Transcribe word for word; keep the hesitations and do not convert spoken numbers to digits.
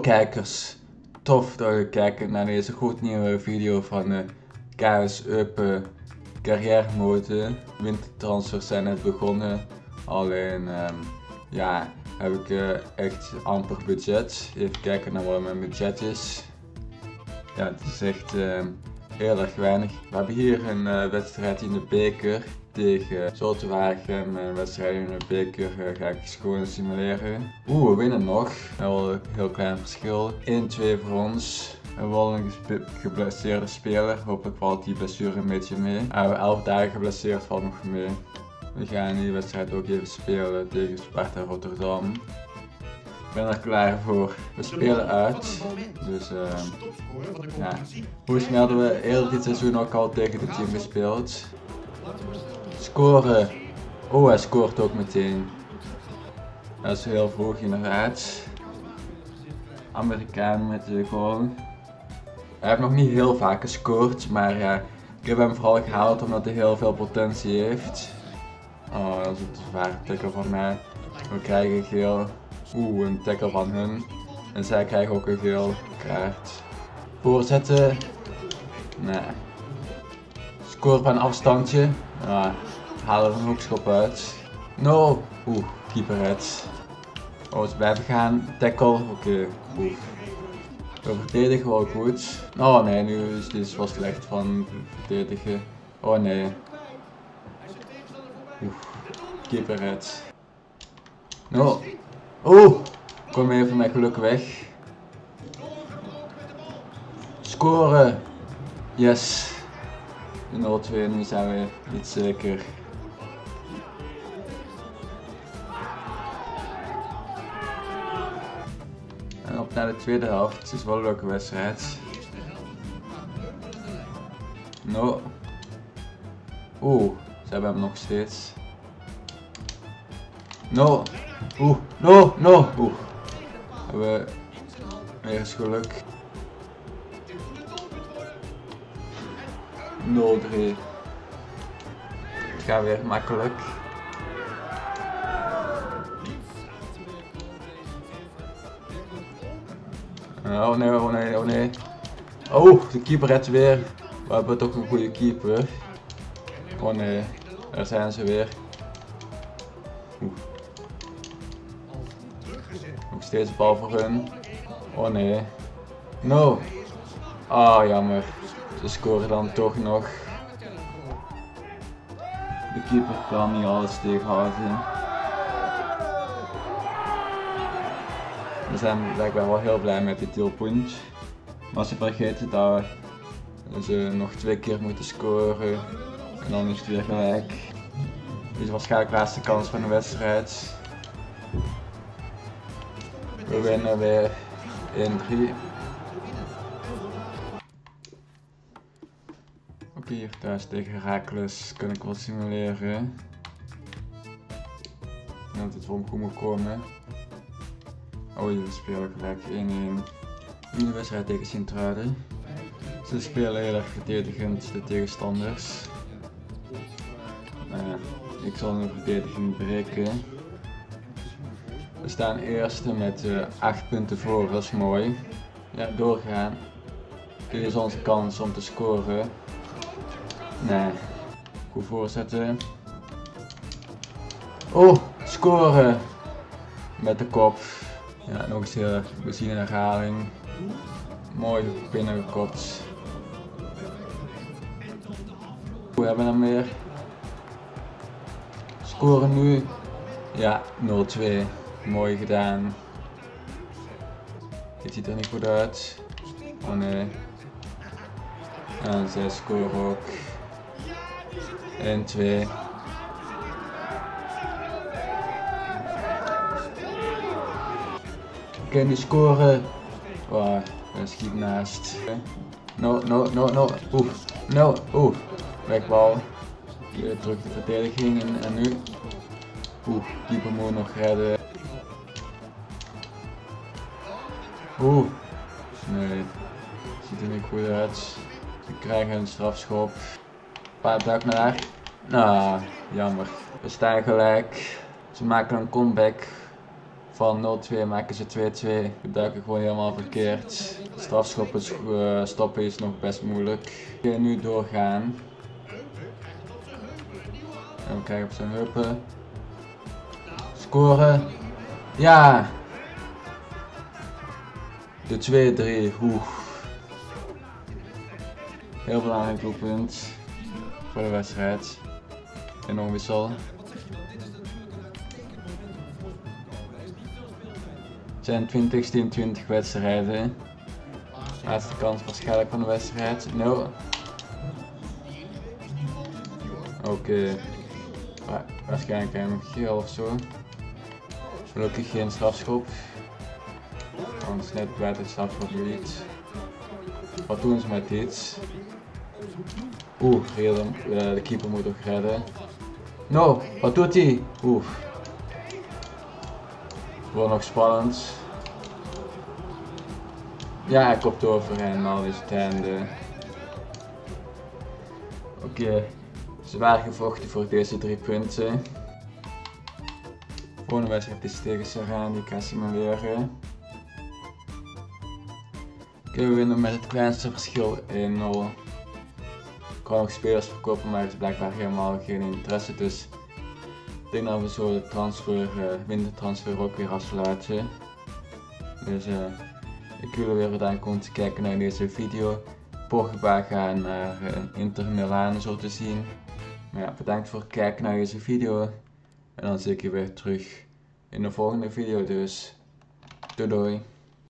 Kijkers, tof dat je kijkt naar deze gloednieuwe video van de K S Eupen carrière mode. Wintertransfers zijn net begonnen, alleen um, ja, heb ik uh, echt amper budget. Even kijken naar wat mijn budget is. Ja, het is echt uh, heel erg weinig. We hebben hier een uh, wedstrijd in de beker tegen Zoutwaregem. Een wedstrijd in de beker uh, ga ik eens gewoon simuleren. Oeh, we winnen nog. Wel een heel klein verschil. één twee voor ons. We willen een geblesseerde speler. Hopelijk valt die blessure een beetje mee. Uh, elf dagen geblesseerd valt nog mee. We gaan die wedstrijd ook even spelen tegen Sparta Rotterdam. Ik ben er klaar voor. We spelen uit. Dus uh, ja. Hoe snel hadden we eerder dit seizoen ook al tegen dit team gespeeld. Scoren. Oh, hij scoort ook meteen. Dat is heel vroeg inderdaad. Amerikaan met de goal. Hij heeft nog niet heel vaak gescoord, maar ja, ik heb hem vooral gehaald omdat hij heel veel potentie heeft. Oh, dat is een te zware tackle van mij. We krijgen geel. Oeh, een tackle van hun. En zij krijgen ook een geel kaart. Voorzetten. Nee. Score van afstandje. Ja, halen er een hoekschop uit. No. Oeh, keeper red. Oh, ze blijven gaan. Tackle. Oké. Okay. Oeh. We verdedigen wel goed. Oh nee, nu is dit wel slecht van verdedigen. Oh nee. Oeh. Keeper red. No. Oeh. Kom even met geluk weg. Scoren. Yes. nul twee, nu zijn we niet zeker. En op naar de tweede helft. Het is wel een leuke wedstrijd. No. Oeh, ze hebben hem nog steeds. No. Oeh, no, no. Oeh. Hebben we weer eens geluk. nul drie. Het gaat weer makkelijk. Oh nee, oh nee, oh nee. Oh, de keeper redt weer. We hebben toch een goede keeper. Oh nee, daar zijn ze weer. Oeh. Nog steeds bal voor hun. Oh nee. No. Ah, oh, jammer. Ze scoren dan toch nog. De keeper kan niet alles tegenhouden. We zijn blijkbaar wel heel blij met die deelpunt. Maar ze vergeten dat ze nog twee keer moeten scoren. En dan is het weer gelijk. Dit is waarschijnlijk de laatste kans van de wedstrijd. We winnen weer één drie. Oké, hier thuis tegen Heracles kan ik wel simuleren. Dat het wel goed moet komen. Oh, we spelen gelijk één één. Nu de wedstrijd tegen Sint-Truiden. Ze spelen heel erg verdedigend, de tegenstanders. Nou ja, ik zal hun verdediging breken. We staan eerste met uh, acht punten voor, dat is mooi. Ja, doorgaan. Dit is onze kans om te scoren. Nee. Goed voorzetten. Oh, scoren! Met de kop. Ja, nog eens heel, we zien een herhaling. Mooi binnengekopt. We hebben hem weer. Scoren nu. Ja, nul twee. Mooi gedaan. Dit ziet er niet goed uit. Oh nee. En zij scoren ook. één twee. Oké, okay, nu scoren. Wow, dat schiet naast. No, no, no, no. Oeh, no, oeh. Wegbal. Weer terug de verdediging en, en nu. Oeh, keeper moet nog redden. Oeh. Nee, ziet er niet goed uit. We krijgen een strafschop. Paar duik naar daar. Nou, jammer. We staan gelijk. Ze maken een comeback. Van nul twee maken ze twee twee. We duiken gewoon helemaal verkeerd. Strafschoppen uh, stoppen is nog best moeilijk. We gaan nu doorgaan. En we kijken op zijn heupen. Scoren. Ja! De twee drie. Oeh. Heel belangrijk doelpunt voor de wedstrijd. En nog een wissel. Het zijn twintig tegen twintig wedstrijden. Laatste kans waarschijnlijk van de wedstrijd. nul. Oké. Okay. Waarschijnlijk krijg ik nog geel of zo. Gelukkig geen strafschop. Anders net buiten het strafschopgebied. Wat doen ze met iets? Oeh, de keeper moet ook redden. No, wat doet hij? Oeh. Wordt nog spannend. Ja, hij kopt over en al is het einde. Oké, okay. Zwaar gevochten voor deze drie punten. Volgende wedstrijd is tegen Serrain, die kan simuleren. Oké, okay, we winnen met het kleinste verschil één nul. Ik kan nog spelers verkopen, maar er is blijkbaar helemaal geen interesse, dus ik denk dat we zo de transfer, uh, wintertransfer ook weer afsluiten. Dus uh, ik wil weer bedanken om te kijken naar deze video. Pogba gaat naar uh, Inter Milan zo te zien. Maar ja, bedankt voor het kijken naar deze video. En dan zie ik je weer terug in de volgende video, dus doei doei.